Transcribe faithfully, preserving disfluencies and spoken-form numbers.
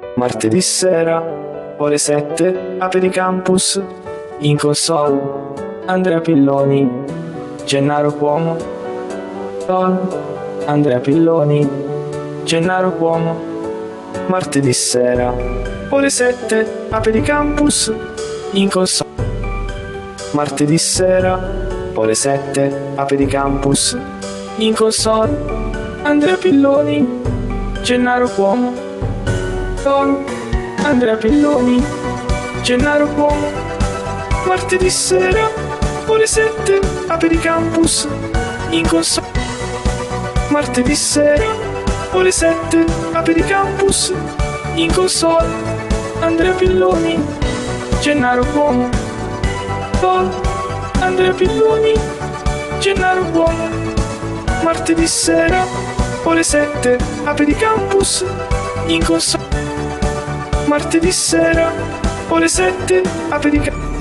Martedì sera, ore sette, Apericampus, in console, Andrea Pilloni, Gennaro Cuomo, Andrea Pilloni, Gennaro Cuomo. Martedì sera, ore sette, Apericampus, in console. Martedì sera, ore sette, Apericampus, in console, Andrea Pilloni, Gennaro Cuomo, Andrea Pilloni, Gennaro Cuomo. Martedì sera, ore sette, Apericampus, in console. Martedì sera, ore sette, Apericampus, in console, Andrea Pilloni, Gennaro Cuomo, Andrea Pilloni, Gennaro Cuomo. Martedì sera, ore sette, Apericampus, in console. Martedì sera, ore sette, Apericampus.